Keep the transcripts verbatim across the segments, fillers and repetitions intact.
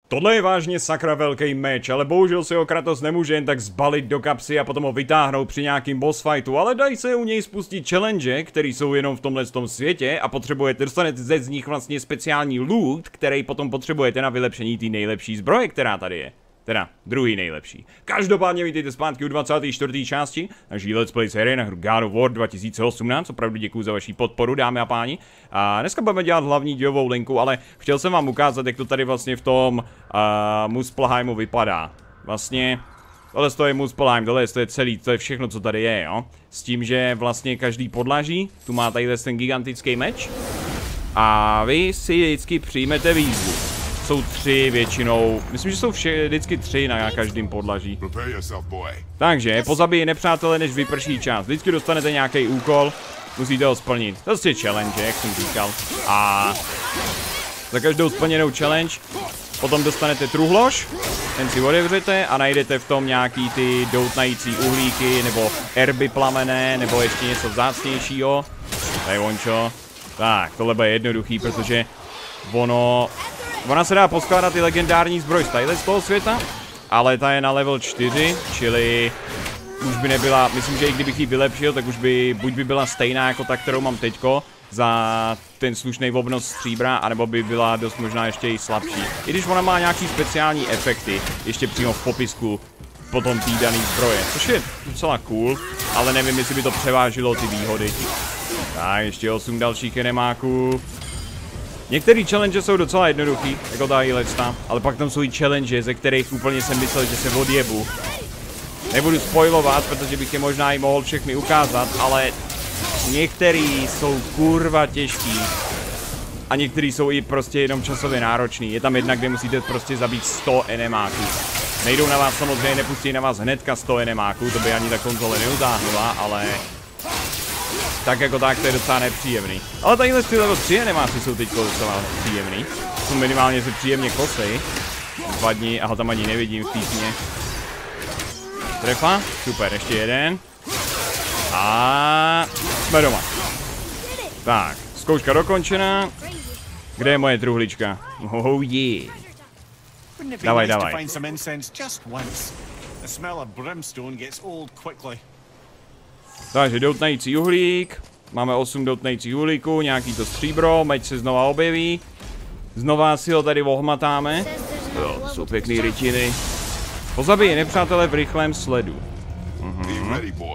Tohle je vážně sakra velký meč, ale bohužel si ho Kratos nemůže jen tak zbalit do kapsy a potom ho vytáhnout při nějakým boss fightu, ale dají se u něj spustit challenge, které jsou jenom v tomhle tom světě a potřebujete, dostanete ze z nich vlastně speciální loot, který potom potřebujete na vylepšení té nejlepší zbroje, která tady je. Teda, druhý nejlepší. Každopádně vítejte zpátky u dvacáté čtvrté části naší Let's Play série na hru God of War dva tisíce osmnáct. Opravdu děkuji za vaši podporu, dámy a páni. A dneska budeme dělat hlavní dějovou linku, ale chtěl jsem vám ukázat, jak to tady vlastně v tom uh, Muspelheimu vypadá. Vlastně, tohle to je Muspelheim, tohle to je celý, to je všechno, co tady je, jo. S tím, že vlastně každý podlaží, tu má tady ten gigantický meč. A vy si vždycky přijmete výzvu. Jsou tři většinou, myslím, že jsou vše, vždycky tři na každém podlaží. Takže pozabij nepřátele, než vyprší čas. Vždycky dostanete nějaký úkol, musíte ho splnit. To je challenge, jak jsem říkal. A za každou splněnou challenge potom dostanete truhlož, ten si otevřete a najdete v tom nějaký ty doutnající uhlíky, nebo erby plamené, nebo ještě něco vzácnějšího. Tady vončo. Tak, tohle bude jednoduchý, protože ono... Ona se dá poskládat i legendární zbroj z toho světa, ale ta je na level čtyři, čili už by nebyla, myslím, že i kdybych ji vylepšil, tak už by, buď by byla stejná jako ta, kterou mám teďko, za ten slušný obnos stříbra, anebo by byla dost možná ještě i slabší. I když ona má nějaký speciální efekty, ještě přímo v popisku potom tý daný zbroje, což je docela cool, ale nevím, jestli by to převážilo ty výhody. Tak, ještě osm dalších enemáků. Některé challenge jsou docela jednoduchý, jako ta Ilesta, ale pak tam jsou i challenge, ze kterých úplně jsem myslel, že se odjebu. Nebudu spoilovat, protože bych je možná i mohl všechny ukázat, ale některý jsou kurva těžký. A některý jsou i prostě jenom časově náročný. Je tam jedna, kde musíte prostě zabít sto enemáků. Nejdou na vás samozřejmě, nepustí na vás hnedka sto enemáků, to by ani ta konzole neutáhnula, ale... Tak jako tak, to je docela nepříjemný. Ale tadyhle ty level tři enemáci jsou teď docela příjemný. Jsou minimálně se příjemně kosej. Dva dní a ho tam ani nevidím v písně. Trefa, super, ještě jeden. A jsme doma. Tak, zkouška dokončená. Kde je moje truhlička? Oh yeah. Dávaj, dávaj. Takže doutnající uhlík, máme osm doutnajících uhlíků, nějaký to stříbro, meč se znova objeví. Znova si ho tady ohmatáme. Jo, jsou pěkný rytiny. Pozabij nepřátele v rychlém sledu. Mhm.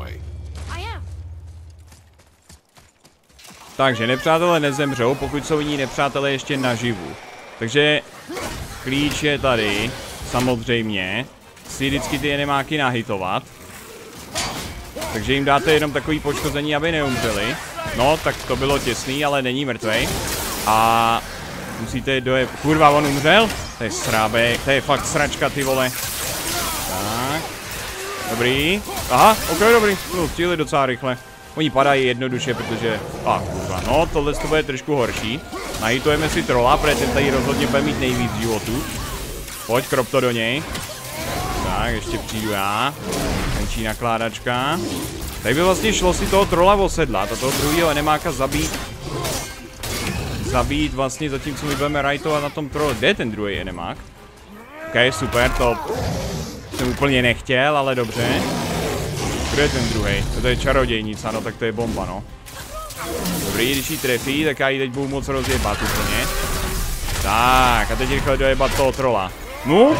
Takže nepřátelé nezemřou, pokud jsou jiní nepřátelé ještě naživu. Takže klíč je tady, samozřejmě. Si vždycky ty enemáky nahitovat. Takže jim dáte jenom takový poškození, aby neumřeli. No, tak to bylo těsný, ale není mrtvej. A musíte dojet... Kurva, on umřel? To je srábek, to je fakt sračka, ty vole. Tak. Dobrý. Aha, ok, dobrý. No, stihli docela rychle. Oni padají jednoduše, protože... A, ah, kurva, no, tohle to bude trošku horší. Nahitujeme si trola, protože ten tady rozhodně bude mít nejvíc životů. Pojď, krop to do něj. Tak, ještě přijdu já. Menší nakládačka. Tady by vlastně šlo si toho trola osedlat a toho druhého enemáka zabít. Zabít vlastně zatímco my budeme rajtovat na tom trole. Kde je ten druhý enemák? Ok, super, to jsem úplně nechtěl, ale dobře. Kde je ten druhý? To je čarodějnice, no tak to je bomba, no. Dobrý, když ji trefí, tak já ji teď budu moc rozjebat úplně. Tak, a teď rychle dojebat toho trola. No?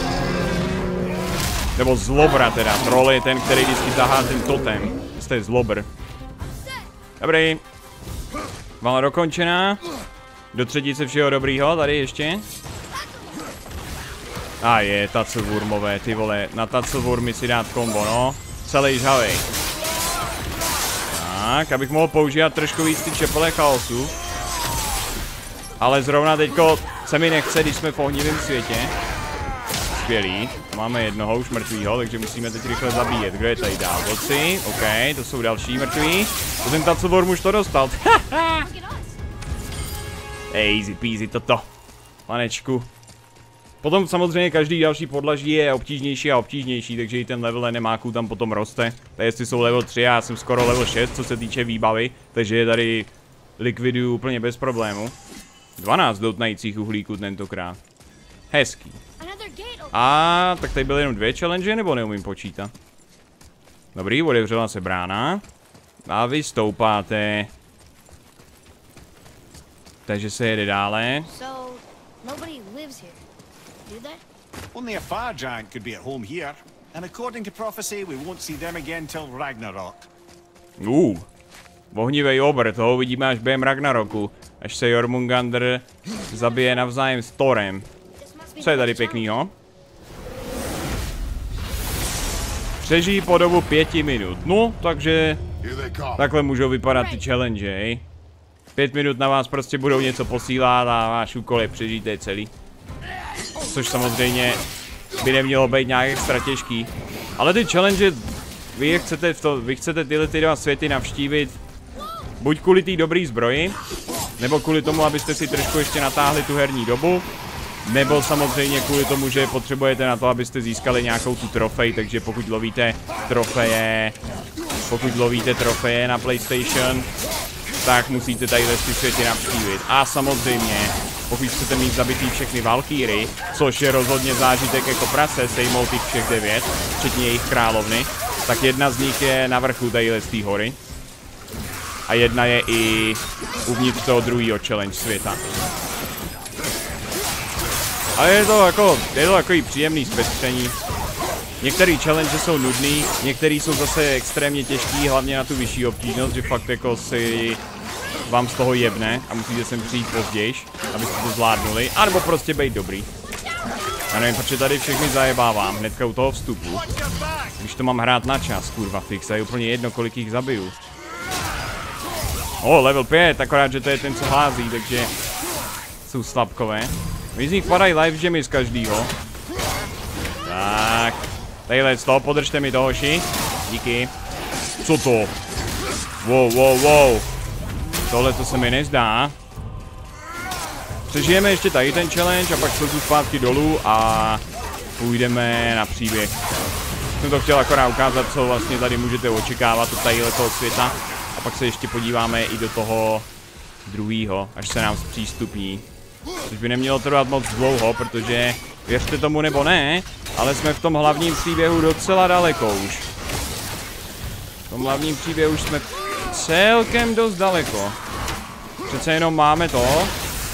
Nebo zlobra teda, troll je ten, který vždycky tahá ten totem. To je zlobr. Dobrý. Vala dokončená. Do třetice všeho dobrýho, tady ještě. A je, tacelwurmové, ty vole. Na tacelwurmy si dát kombo, no. Celý žhavej. Tak, abych mohl používat trošku víc ty čepele chaosu. Ale zrovna teďko se mi nechce, když jsme v ohnivém světě. Skvělý. Máme jednoho už mrtvýho, takže musíme teď rychle zabíjet. Kdo je tady dál? Boci, ok, to jsou další mrtví. To ten tacelworm už to dostal. Easy peasy toto. Panečku. Potom samozřejmě každý další podlaží je obtížnější a obtížnější, takže i ten level enemáků tam potom roste. Tady jestli jsou level tři, já jsem skoro level šest, co se týče výbavy, takže je tady likviduju úplně bez problému. dvanáct doutnajících uhlíků tentokrát. Hezký. A tak tady byly jenom dvě challenge, nebo neumím počítat? Dobrý, otevřela se brána. A vy stoupáte. Takže se jede dále. Only a fire giant could be at home here, and according to prophecy, we won't see them again till Ragnarok. Uh, ohnivej obr, toho vidíme až během Ragnaroku, až se Jormungandr zabije navzájem s Thorem. Co je tady pěknýho? Přežij po dobu pěti minut. No, takže takhle můžou vypadat ty challenge. Pět minut na vás prostě budou něco posílat a váš úkol je přežít celý. Což samozřejmě by nemělo být nějak extra těžký. Ale ty challenge, vy chcete, v to, vy chcete tyhle ty dva světy navštívit buď kvůli té dobré zbroji, nebo kvůli tomu, abyste si trošku ještě natáhli tu herní dobu, nebo samozřejmě kvůli tomu, že potřebujete na to, abyste získali nějakou tu trofej, takže pokud lovíte trofeje, pokud lovíte trofeje na PlayStation, tak musíte tadyhle ty světy navštívit. A samozřejmě, pokud chcete mít zabitý všechny Valkýry, což je rozhodně zážitek jako prase, sejmout těch všech devět, včetně jejich královny, tak jedna z nich je na vrchu tadyhle z té hory. A jedna je i uvnitř toho druhého challenge světa. Ale je to jako, je to takový příjemný zpestření. Některé challenge jsou nudný, některé jsou zase extrémně těžký, hlavně na tu vyšší obtížnost, že fakt jako si vám z toho jebne a musíte sem přijít později, abyste to zvládnuli, anebo prostě být dobrý. Já nevím, proč tady všechny zajebávám hnedka u toho vstupu. Když to mám hrát na čas, kurva fix, a je úplně jedno, kolik jich zabiju. O, level pět, akorát, že to je ten, co hází, takže jsou slabkové. My z nich padají life gemy z každýho. Tak, tadyhle z toho, podržte mi to, hoši. Díky. Co to? Wow, wow, wow. Tohle to se mi nezdá. Přežijeme ještě tady ten challenge a pak slzu zpátky dolů a půjdeme na příběh. Jsem to chtěl akorát ukázat, co vlastně tady můžete očekávat od tadyhle toho světa. A pak se ještě podíváme i do toho druhého, až se nám zpřístupní. Což by nemělo trvat moc dlouho, protože věřte tomu nebo ne, ale jsme v tom hlavním příběhu docela daleko už. V tom hlavním příběhu už jsme celkem dost daleko. Přece jenom máme to.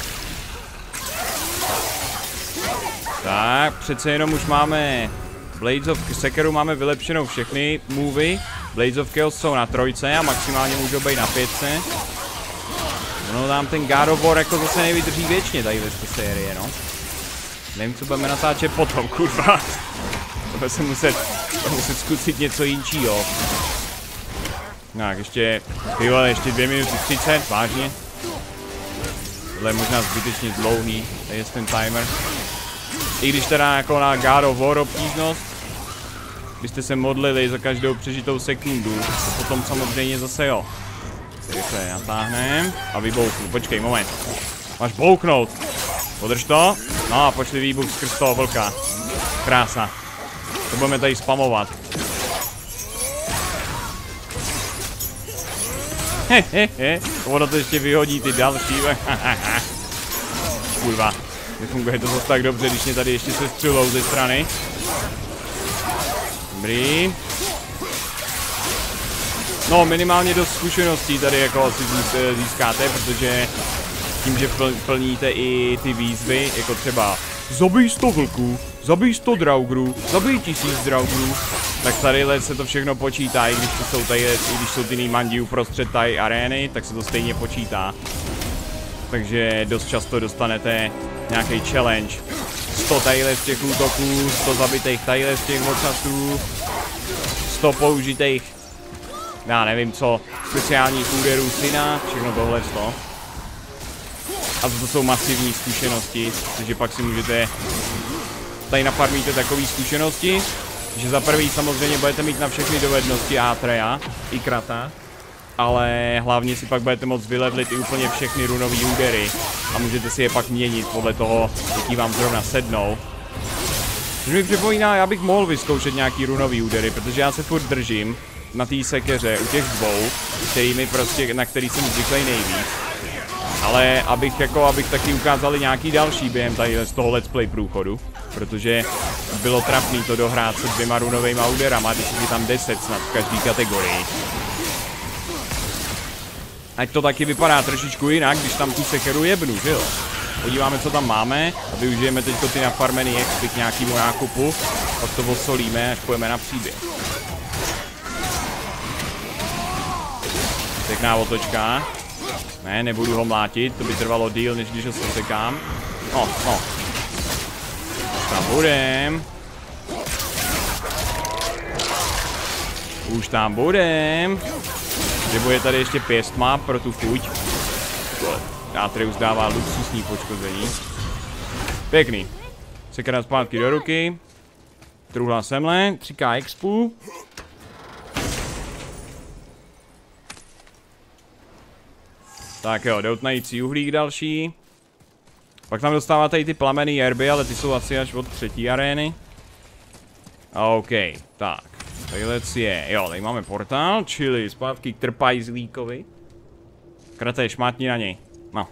Tak, přece jenom už máme Blades of Sekeru, máme vylepšenou všechny movy. Blades of Chaos jsou na trojce a maximálně můžou být na pětce. No tam ten God of War jako zase nevydrží věčně tady ve té série, no. Nevím, co budeme natáčet potom, kurva. To bude se muset, muset zkusit něco jinčího. Tak, ještě, tyhle, ještě dvě minuty třicet, vážně. Tohle je možná zbytečně dlouhý, tady je ten timer. I když teda jako na God of War obtížnost, byste se modlili za každou přežitou sekundu, to potom samozřejmě zase jo. Rychle natáhnem a vybouchnu. Počkej, moment. Máš bouknout. Podrž to. No a pošli výbuch skrz toho vlka. Krása. To budeme tady spamovat. Hehehe. Ono to ještě vyhodí ty další. Kurva. Nefunguje to zase tak dobře, když mě tady ještě se střelou ze strany. Dobrý. No, minimálně dost zkušeností tady jako asi získáte, protože tím, že plníte i ty výzvy, jako třeba zabij sto vlků, zabij sto draugrů, zabij tisíc draugrů, tak tadyhle se to všechno počítá, i když jsou tady, i když jsou ty nýmandi uprostřed tady arény, tak se to stejně počítá. Takže dost často dostanete nějaký challenge. sto tadyhle z těch útoků, sto zabitých tadyhle z těch ocasů, sto použitých, já nevím co, speciálních úderů syna, všechno tohle sto. A to jsou masivní zkušenosti, takže pak si můžete, tady nafarmíte takové zkušenosti, že za prvý samozřejmě budete mít na všechny dovednosti Atreya i Krata, ale hlavně si pak budete moct vylevlit i úplně všechny runové údery a můžete si je pak měnit podle toho, jaký vám zrovna sednou. Což mi připomíná, já bych mohl vyzkoušet nějaký runový údery, protože já se furt držím na té sekeře u těch dvou, kterými prostě, na který jsem zvyklý nejvíc. Ale abych jako, abych taky ukázali nějaký další během tady z toho let's play průchodu. Protože bylo trapný to dohrát se dvěma runovejma úderama, když je tam deset snad v každé kategorii. Ať to taky vypadá trošičku jinak, když tam tu sekeru jebnu, že jo? Podíváme, co tam máme a využijeme teďko ty nafarmený expy k nějakému nákupu. Pak to osolíme, až půjdeme na příběh. Pěkná otočka. Ne, nebudu ho mlátit, to by trvalo díl, než když ho sesekám. No, no. Už tam budem. Už tam budem. Že bude tady ještě pěstma pro tu chuť. Atreus dává luxusní poškození. Pěkný. Sekera zpátky do ruky. Truhla semle, tři ká expu. Tak jo, doutnající uhlík další. Pak tam dostáváte i ty plamenný herby, ale ty jsou asi až od třetí arény. OK, tak. Tadyhle je, jo, tady máme portál, čili zpátky k trpajzlíkovi. Kraté, šmátni na něj. No.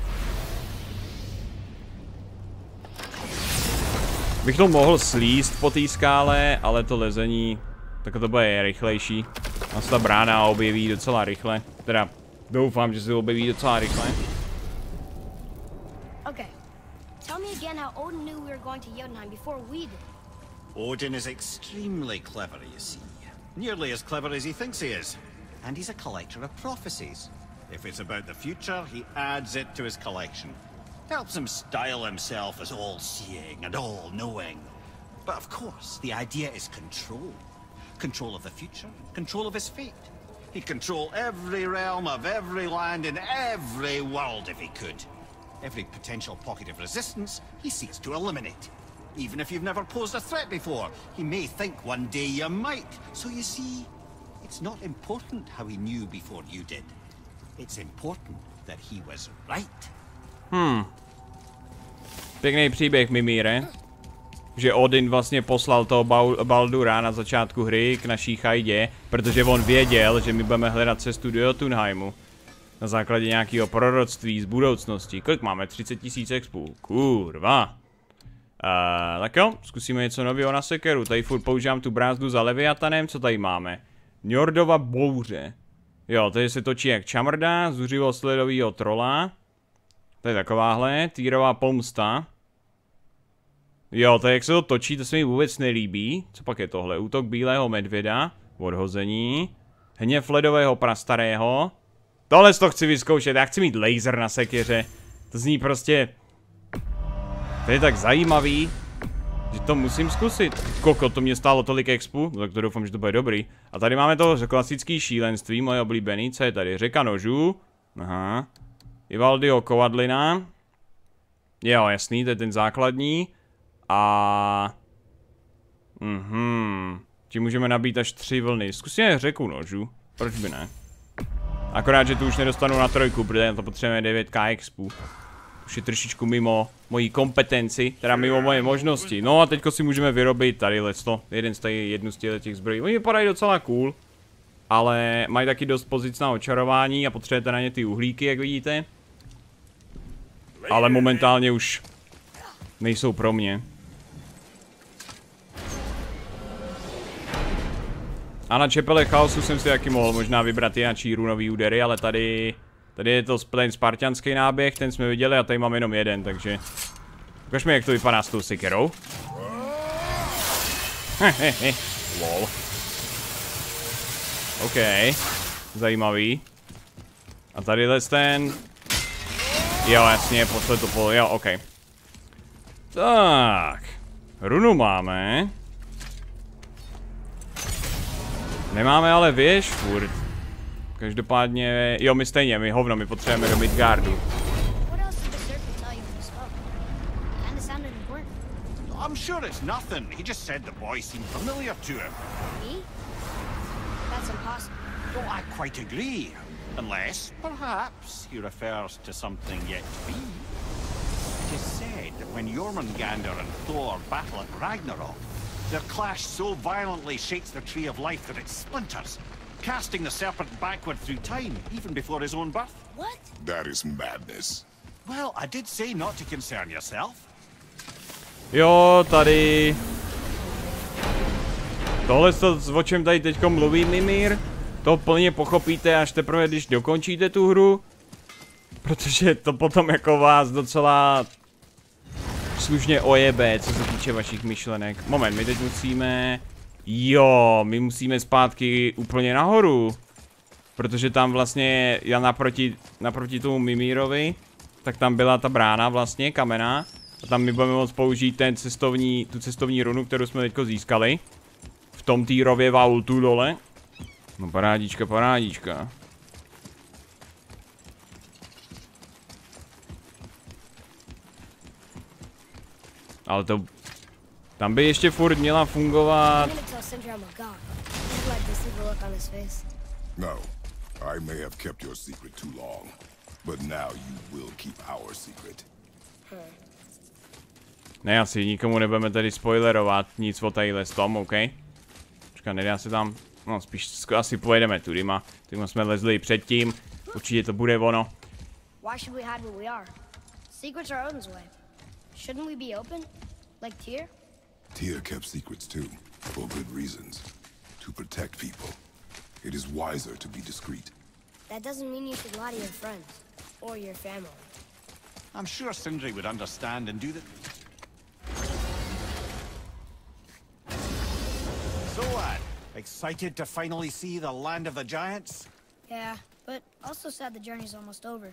Bych to mohl slíst po té skále, ale to lezení, tak to bude rychlejší. A se ta brána objeví docela rychle. Teda doufám, že se objeví docela rychle. Okay. Tell me again how Odin knew we were going to Jotunheim before we did. Odin is extremely clever, you see. Nearly as clever as he thinks he is. And he's a collector of prophecies. If it's about the future, he adds it to his collection. Helps him style himself as all-seeing and all-knowing. But of course, the idea is control. Control of the future, control of his fate. He'd control every realm of every land in every world if he could. Every potential pocket of resistance, he seeks to eliminate. Even if you've never posed a threat before, he may think one day you might. So you see, it's not important how he knew before you did. It's important that he was right. Hmm. Pěkný příběh, Mimíre. Že Odin vlastně poslal toho Baldura na začátku hry k naší chajdě, protože on věděl, že my budeme hledat cestu do Jotunheimu. Na základě nějakého proroctví z budoucnosti. Kolik máme? třicet tisíc expů. Kurva. Uh, tak jo, zkusíme něco nového na sekeru. Tady furt používám tu brázdu za Leviatanem. Co tady máme? Njordova bouře. Jo, tady se točí jak čamrda, zuřivo sledovýho trola. To je takováhle, týrová pomsta. Jo, to jak se to točí, to se mi vůbec nelíbí. Co pak je tohle? Útok bílého medvěda, odhození. Hněv ledového prastarého. Tohle to chci vyzkoušet, já chci mít laser na sekeře. To zní prostě... To je tak zajímavý, že to musím zkusit. Koko, to mě stálo tolik expu, tak to doufám, že to bude dobrý. A tady máme to klasické šílenství, moje oblíbený, co je tady? Řeka nožů. Aha. Ivaldiho kovadlina. Jo, jasný, to je ten základní. A... Mhm. Tím můžeme nabít až tři vlny. Zkusíme řeku nožů. Proč by ne? Akorát, že tu už nedostanu na trojku, protože na to potřebujeme devět ká expů. Už je trošičku mimo mojí kompetenci, teda mimo moje možnosti. No a teďko si můžeme vyrobit tady to, jeden z tady, jednu z těch zbrojí. Oni vypadají docela cool, ale mají taky dost pozic na očarování a potřebujete na ně ty uhlíky, jak vidíte. Ale momentálně už nejsou pro mě. A na čepele chaosu jsem si taky mohl možná vybrat jináčí runový údery, ale tady... Tady je to ten spartianský náběh, ten jsme viděli a tady mám jenom jeden, takže... Ukaž mi, jak to vypadá s tou sekerou. Hehehe, lol. OK, zajímavý. A tadyhle ten... Jo, jasně, posle to po... Jo, OK. Tak. Runu máme. Nemáme ale věž furt. Každopádně, jo, my stejně, my hovno, my potřebujeme do Midgardu. I'm sure it's nothing. He just said the boy seemed familiar to him. Me? That's impossible. Oh, I quite agree. Unless, perhaps, he refers to something yet to be. It is said that when Jormungandr and Thor battle at Ragnarok, their clash so violently shakes the Tree of Life that it splinters. casting the serpent backward through time, even before his own birth. What? That is madness. Well, I did say not to concern yourself. Jo, tady... Tohle, to, o čem tady teďko mluví Mimir, to plně pochopíte až teprve, když dokončíte tu hru. Protože to potom jako vás docela slušně ojebe, co se týče vašich myšlenek. Moment, my teď musíme... Jo, my musíme zpátky úplně nahoru. Protože tam vlastně, já naproti, naproti tomu Mimírovi, tak tam byla ta brána vlastně, kamenná. A tam my budeme moct použít ten cestovní, tu cestovní runu, kterou jsme teďko získali. V tom týrově vaultu dole. No parádička, parádička. Ale to... Tam by ještě furt měla fungovat... No, I may have kept your secret too long, but now you will keep our secret. Ne, asi nikomu nebudeme tady spoilerovat nic o tadyhle s tom, OK? Počkej, nedá se tam... No, spíš asi pojedeme tudyma. Tudyma jsme lezli předtím. Určitě to bude ono. Why should we hide where we are? Secrets are Odin's way. Shouldn't we be open? Like Tyr? Tyr kept secrets too, for good reasons. To protect people. It is wiser to be discreet. That doesn't mean you should lie to your friends. Or your family. I'm sure Sindri would understand and do the... So lad, excited to finally see the land of the giants? Yeah, but also sad the journey's almost over.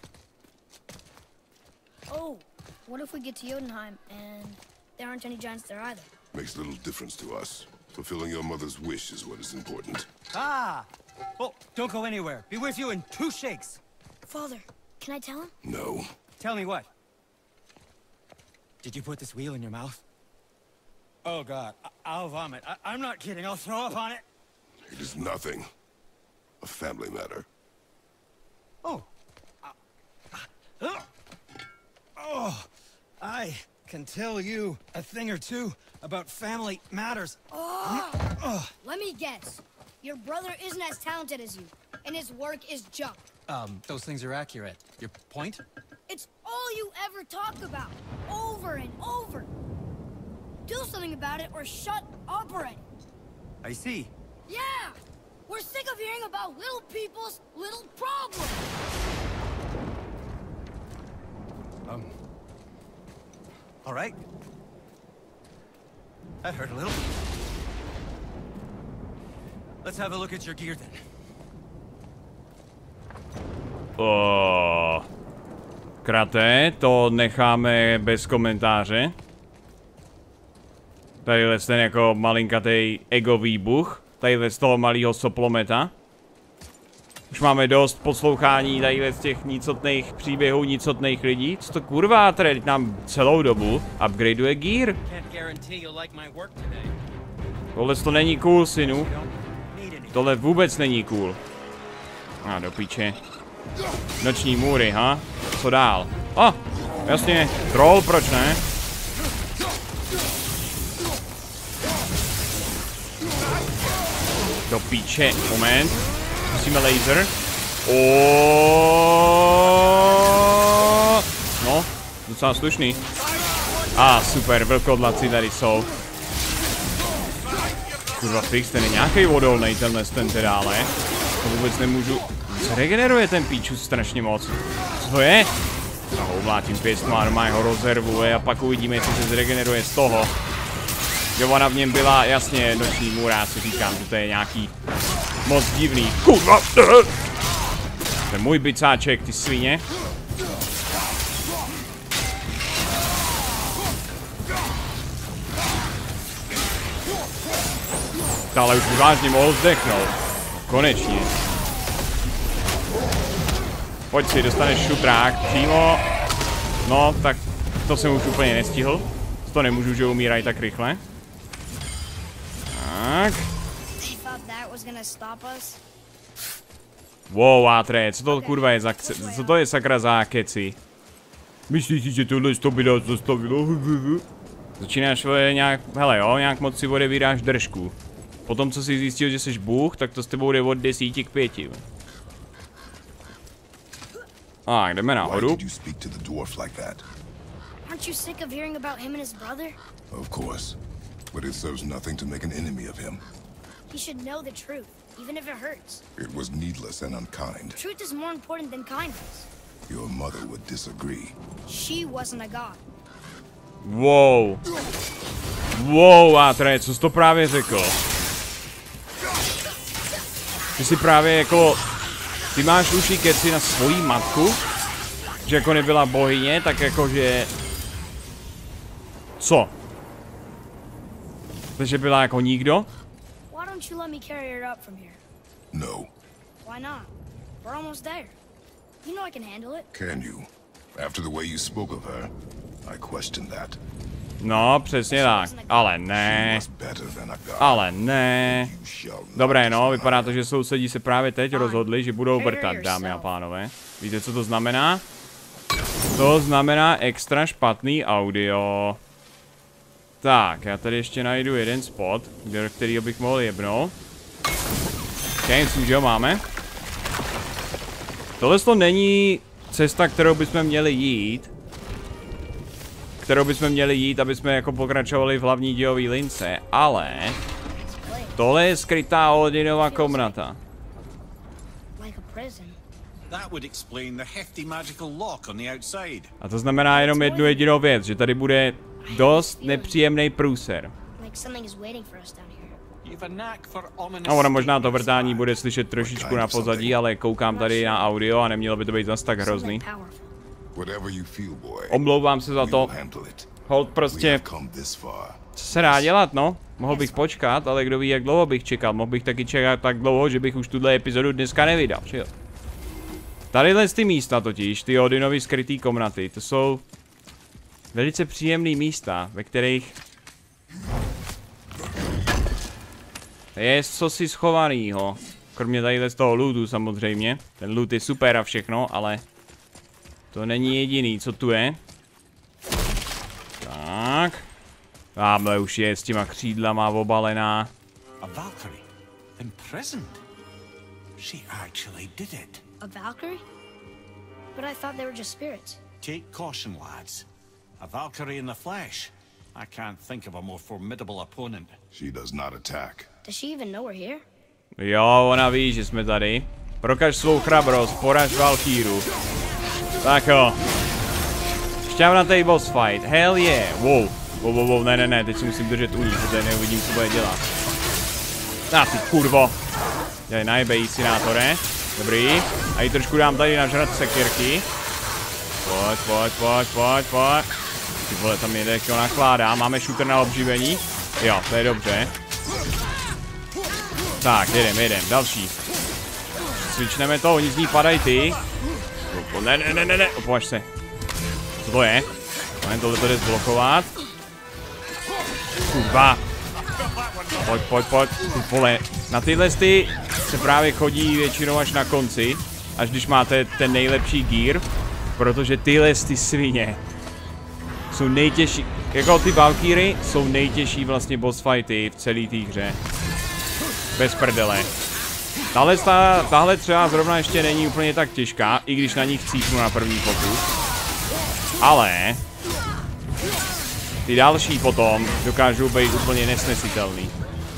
Oh, what if we get to Jotunheim and there aren't any giants there either? Makes little difference to us. Fulfilling your mother's wish is what is important. Ah! Oh, don't go anywhere. Be with you in two shakes. Father, can I tell him? No. Tell me what? Did you put this wheel in your mouth? Oh, God. I I'll vomit. I I'm not kidding. I'll throw up on it. It is nothing. A family matter. Oh. Uh, uh, oh. I can tell you a thing or two about family matters. Oh, Oh. let me guess. Your brother isn't as talented as you, and his work is junk. Um, those things are accurate. Your point? It's all you ever talk about, over and over. Do something about it or shut up already. I see. Yeah! We're sick of hearing about little people's little problems. Um. All right. That hurt a little. Let's have a look at your gear then. Oh. Kraté, to necháme bez komentáře. Tadyhle ten jako malinkatej ego výbuch. Tadyhle z toho malého soplometa. Už máme dost poslouchání tadyhle z těch nicotných příběhů nicotných lidí. Co to kurva, tady nám celou dobu upgradeuje gear. Tohle to není cool, synu. Tohle vůbec není cool. A ah, do píče. Noční můry, ha? Co dál? A, oh, jasně, troll, proč ne? Do píče, moment. Musíme laser. Oh, no, docela slušný. A ah, super, vlkodlaci tady jsou. Kurva fix, ten je nějaký odolnej tenhle ten teda, ale to vůbec nemůžu. Se regeneruje ten píču strašně moc. Co to je? Já ho umlátím pěstma, normálně ho rozervuje a pak uvidíme, co se zregeneruje z toho. Jo, ona v něm byla, jasně, noční můra, já si říkám, že to je nějaký moc divný. Kurva! To je můj bicáček, ty svině. Ale už by vážně mohl zdechnout. Konečně. Pojď si, dostaneš šutrák přímo. No, tak to jsem už úplně nestihl. To nemůžu, že umírají tak rychle. Tak. Wow, Atre, co to kurva je za... Co to je sakra za keci? Myslíš si, že tohle to by nás zastavilo? Začínáš nějak... Hele jo, nějak moc si odebíráš držku. Potom, co jsi zjistil, že jsi bůh, tak to s tebou jde od desíti k pěti. A, jdeme nahoru. Why did you speak to the dwarf like that? Aren't you sick of hearing about him and his brother? Of course. But it serves nothing to make an enemy of him. He should know the truth, even if it hurts. It was needless and unkind. Truth is more important than kindness. Your mother would disagree. She wasn't a god. Wow. Wow, Atre, co jsi to právě řekl? Ty si právě jako... Ty máš uši keci na svoji matku? Že jako nebyla bohyně, tak jakože... Co? Takže byla jako nikdo? Why don't you let me carry her up from here? No. Why not? We're almost there. You know I can handle it. Can you? After the way you spoke of her, I question that. No, přesně tak. Ale ne. Ale ne. Dobré, no, vypadá to, že sousedí se právě teď rozhodli, že budou vrtat, dámy a pánové. Víte, co to znamená? To znamená extra špatný audio. Tak, já tady ještě najdu jeden spot, který bych mohl jebnout. Ok, myslím, že ho máme. Tohle to není cesta, kterou bychom měli jít. Kterou bychom měli jít, aby jsme jako pokračovali v hlavní dějové lince, ale tohle je skrytá Odinova komnata. A to znamená jenom jednu jedinou věc, že tady bude dost nepříjemný průser. No, ono možná to vrtání bude slyšet trošičku na pozadí, ale koukám tady na audio a nemělo by to být zas tak hrozný. Omlouvám se za to. Hold prostě. Co se dá dělat, no? Mohl bych počkat, ale kdo ví, jak dlouho bych čekal. Mohl bych taky čekat tak dlouho, že bych už tuhle epizodu dneska nevydal, že jo? Tadyhle ty místa totiž, ty Odinovy skrytý komnaty, to jsou velice příjemné místa, ve kterých je cosi schovanýho. Kromě tadyhle z toho lootu samozřejmě. Ten loot je super a všechno, ale to není jediný, co tu je. Tak. Tamhle už je s těma křídlama obalená. A Valkyrie imprisoned. She actually did it. A Valkyrie? But I thought they were just spirits. Take caution, lads. A Valkyrie in the flesh. I can't think of a more formidable opponent. She does not attack. Does she even know we're here? Jo, ona ví, že jsme tady. Prokaž svou chrabrost, poraž Valkýru. Tak jo. Šťavnatý boss fight, hell yeah. Wow. Wow, wow, wow, ne, ne, ne, teď si musím držet u ní, protože neuvidím, co bude dělat. A ty kurvo. Tady najebej sinátore. Dobrý. A jí trošku dám tady nažrat sekirky. Pojď, pojď, pojď, pojď, pojď. Ty vole, tam jede, jak ho nakládá. Máme shooter na obživení. Jo, to je dobře. Tak, jedem, jedem, další. Cvičneme to, oni z ní padají ty. Ne, ne, ne, ne, ne, opovaž se. Co to je? Máme tohle to jde zblokovat. Kurva. Pojď, pojď, pojď. Ty vole. Na tyhle ty se právě chodí většinou až na konci. Až když máte ten nejlepší gear. Protože tyhle ty svině jsou nejtěžší. Jako ty Valkyrie jsou nejtěžší vlastně boss fighty v celé té hře. Bez prdele. Tahle, tahle třeba zrovna ještě není úplně tak těžká, i když na ní chcípnu na první pokus. Ale ty další potom dokážou být úplně nesnesitelný.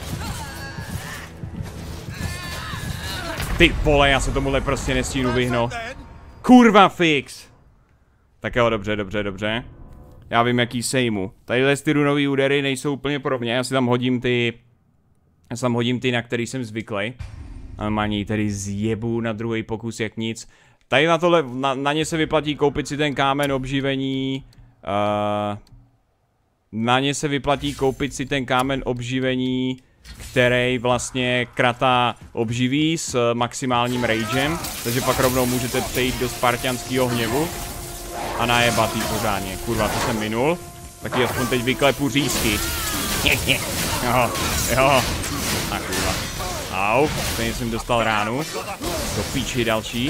Ty vole, já se tomuhle prostě nestínu vyhnout. Kurva fix! Tak jo, dobře, dobře, dobře. Já vím, jaký sejmu. Tadyhle ty runový údery nejsou úplně podobně, já si tam hodím ty... Já si tam hodím ty, na který jsem zvyklý. A má něj tedy zjebu na druhý pokus jak nic. Tady na tohle, na, na ně se vyplatí koupit si ten kámen obživení. Uh, na ně se vyplatí koupit si ten kámen obživení, který vlastně krata obživí s maximálním ragem. Takže pak rovnou můžete přejít do spartianského hněvu. A najebat jí pořádně. Kurva, to jsem minul. Taky aspoň teď vyklepu řízky. Jo, jo. A kurva. Au, stejně jsem dostal ránu. Do píči další.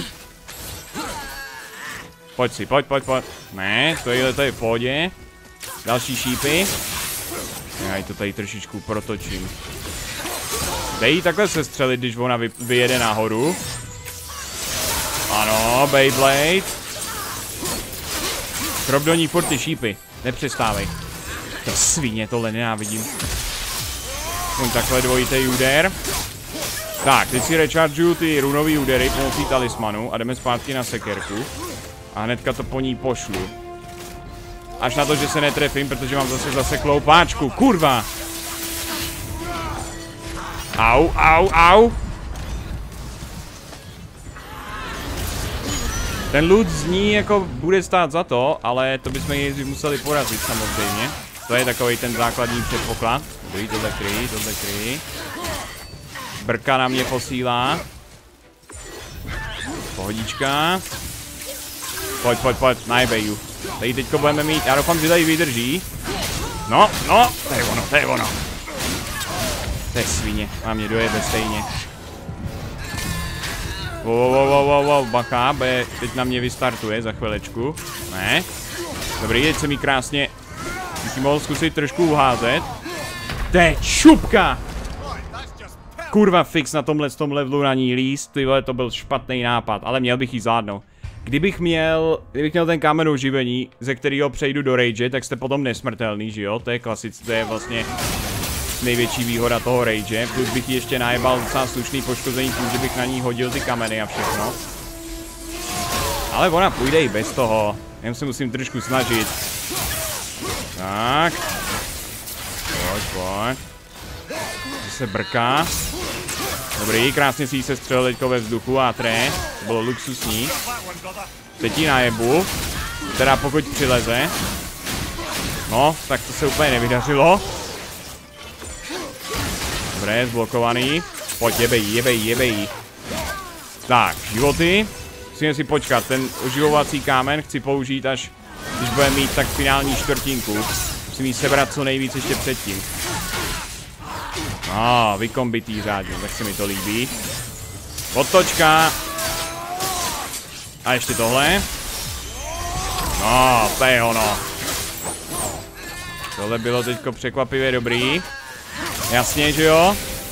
Pojď si, pojď, pojď, pojď. Ne, tohle to je v pohodě. Další šípy. Já to tady trošičku protočím. Dej takhle se střelit, když ona vy, vyjede nahoru. Ano, Beyblade. Krop do ní furt ty šípy. Nepřestávej. To svině, tohle nenávidím. Aspoň takhle dvojitý úder. Tak, teď si rechargeuju ty runový údery pomocí talismanu a jdeme zpátky na sekerku. A hnedka to po ní pošlu. Až na to, že se netrefím, protože mám zase zaseklou páčku. Kurva! Au, au, au! Ten loot zní jako bude stát za to, ale to bychom ji museli porazit samozřejmě. To je takový ten základní předpoklad. Dobrý, tohle kryj, tohle kryj. Brka na mě posílá. Pohodička. Pojď, pojď, pojď, najbeju. Tady teďko budeme mít, já doufám, že tady vydrží. No, no, to je ono, to je ono. To je svině, má mě dojebe stejně. Wow, wow, wow, wow, wow, bacha, B teď na mě vystartuje za chvilečku. Ne. Dobrý, teď se mi krásně. Bych mohl zkusit trošku uházet. To je čupka! Kurva fix na tomhle tom levelu na ní líst, tyhle, to byl špatný nápad, ale měl bych jí zvládnout. Kdybych měl, kdybych měl ten kámen oživení, ze kterého přejdu do rage, tak jste potom nesmrtelný, že jo? To je klasické, to je vlastně největší výhoda toho rage. Plus bych ještě najebal docela slušný poškození tím, že bych na ní hodil ty kameny a všechno. Ale ona půjde i bez toho, jen se musím trošku snažit. Tak. Pojď, pojď. Se brká. Dobrý, krásně si jí se střelil teďko ve vzduchu a tré. To bylo luxusní. Teď jí najebu. Teda pokud přileze. No, tak to se úplně nevydařilo. Dobré, zblokovaný. Pojď, jebej, jebej, jebej. Tak, životy. Musíme si počkat, ten oživovací kámen chci použít až, když budeme mít tak finální čtvrtinku. Musím jí sebrat co nejvíc ještě předtím. No, vykombitý řádně, tak se mi to líbí. Otočka. A ještě tohle. No, to je ono. Tohle bylo teďko překvapivě dobrý. Jasně, že jo?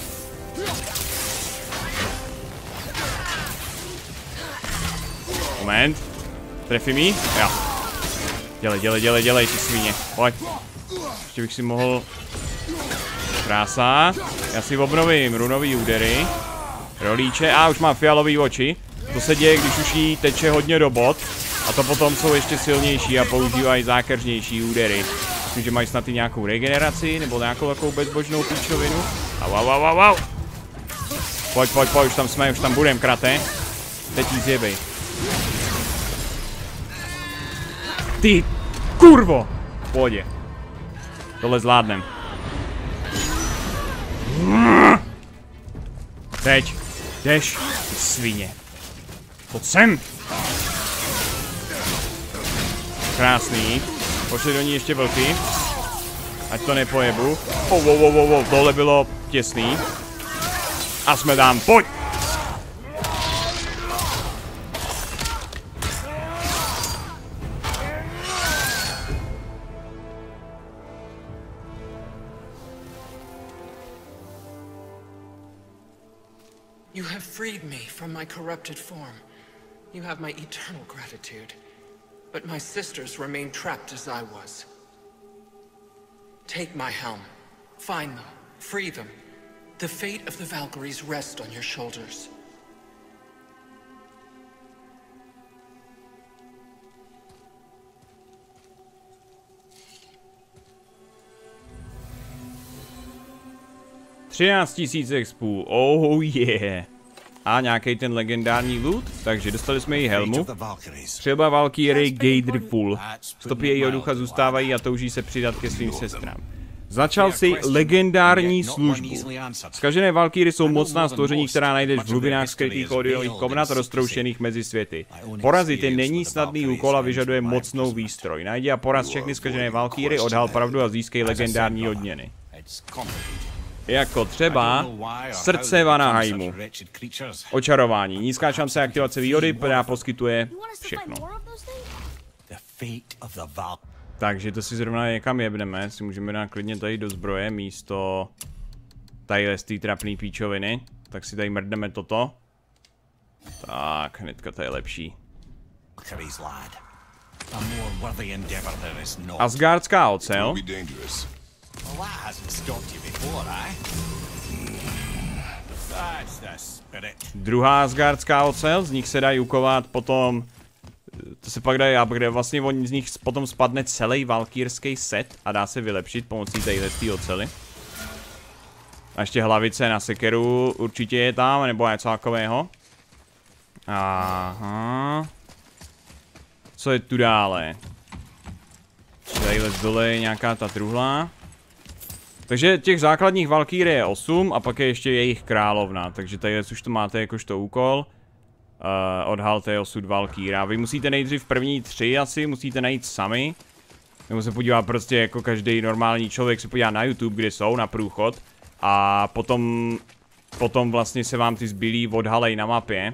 Moment. Trefí mi? Jo. Dělej, dělej, dělej, dělej, ty svině. Pojď. Ještě bych si mohl... Krása. Já si obnovím runový údery. Rolíče. A už mám fialový oči. To se děje, když už jí teče hodně do bod. A to potom jsou ještě silnější a používají zákeřnější údery. Myslím, že mají snad i nějakou regeneraci, nebo nějakou takovou bezbožnou píčovinu. Au, au, au, au, au. Pojď, pojď, pojď, už tam jsme, už tam budem, krate. Teď jí zjebej. Ty kurvo! V pohodě. Tohle zvládnem. Teď. Jdeš, ty svině. Pojď sem. Krásný. Pošli do ní ještě vlky. Ať to nepojebu. Oh, oh, oh, oh, oh. Tohle bylo těsný. A jsme tam. Pojď. You have freed me from my corrupted form. You have my eternal gratitude. But my sisters remain trapped as I was. Take my helm. Find them. Free them. The fate of the Valkyries rests on your shoulders. třináct tisíc expů, oh yeah. A nějaký ten legendární loot, takže dostali jsme jí helmu. Třeba Valkyrie Gaidrful. Stopy jejího ducha zůstávají a touží se přidat ke svým sestrám. Začal si legendární službu. Zkažené Valkyrie jsou mocná stvoření, která najdeš v hlubinách skrytých odiových komnat roztroušených mezi světy. Porazit je není snadný úkol a vyžaduje mocnou výstroj. Najdi a poraz všechny zkažené Valkyrie, odhal pravdu a získej legendární odměny. Jako třeba srdce Vanaheimu. Očarování. Nízká šance aktivace výhody, která poskytuje všechno. Takže to si zrovna někam jebneme. Si můžeme dát klidně tady do zbroje místo Tadyhle z té trapný píčoviny. Tak si tady mrdneme toto. Tak, hnedka to je lepší. Asgardská ocel. Druhá asgardská ocel, z nich se dají ukovat potom, to se pak dají upgrade, vlastně z nich potom spadne celý valkýrský set a dá se vylepšit pomocí téhle z té ocely. A ještě hlavice na sekeru určitě je tam, nebo něco takového. Aha. Co je tu dále? Tadyhle dole je nějaká ta truhla. Takže těch základních valkýr je osm a pak je ještě jejich královna. Takže tady už to máte jakožto úkol. Uh, odhalte osud valkýra. Vy musíte nejdřív první tři asi, musíte najít sami. Nebo se podívat prostě jako každý normální člověk se podívá na YouTube, kde jsou, na průchod. A potom, potom vlastně se vám ty zbylí odhalej na mapě.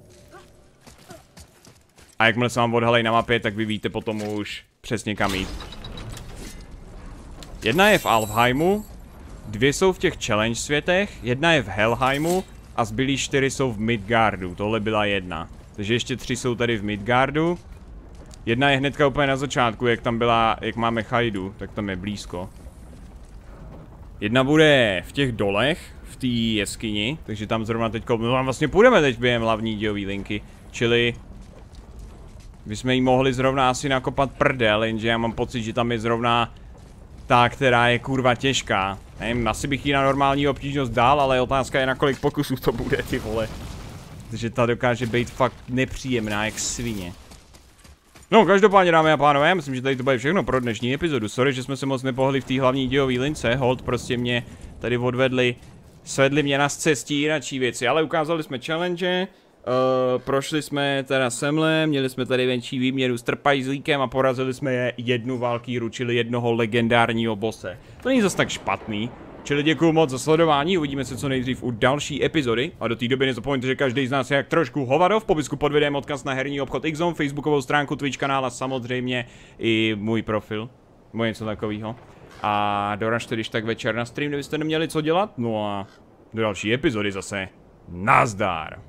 A jakmile se vám odhalej na mapě, tak vy víte potom už přesně kam jít. Jedna je v Alfheimu, dvě jsou v těch challenge světech, jedna je v Helheimu a zbylí čtyři jsou v Midgardu. Tohle byla jedna. Takže ještě tři jsou tady v Midgardu. Jedna je hnedka úplně na začátku, jak tam byla, jak máme Chajdu, tak tam je blízko. Jedna bude v těch dolech, v té jeskyni, takže tam zrovna teďko, no tam vlastně půjdeme teď během hlavní dějový linky, čili bychom jí mohli zrovna asi nakopat prdel, jenže já mám pocit, že tam je zrovna ta, která je kurva těžká. Nevím, asi bych jí na normální obtížnost dal, ale otázka je, na kolik pokusů to bude, ty vole. Takže ta dokáže být fakt nepříjemná jak svině. No, každopádně, dámy a pánové, myslím, že tady to bude všechno pro dnešní epizodu. Sorry, že jsme se moc nepohli v té hlavní dějové lince, hold prostě mě tady odvedli, svedli mě na cestí jináčí věci, ale ukázali jsme challenge, uh, prošli jsme teda semle, měli jsme tady větší výměru s trpajzlíkem a porazili jsme je jednu valkýru, čili jednoho legendárního bose. To není zas tak špatný. Čili děkuju moc za sledování, uvidíme se co nejdřív u další epizody a do té doby nezapomeňte, že každý z nás je jak trošku hovado. V popisku pod videem odkaz na herní obchod X-Zone, facebookovou stránku, Twitch kanál a samozřejmě i můj profil, nebo něco takového. A doražte když tak večer na stream, kdybyste neměli co dělat, no a do další epizody zase nazdar.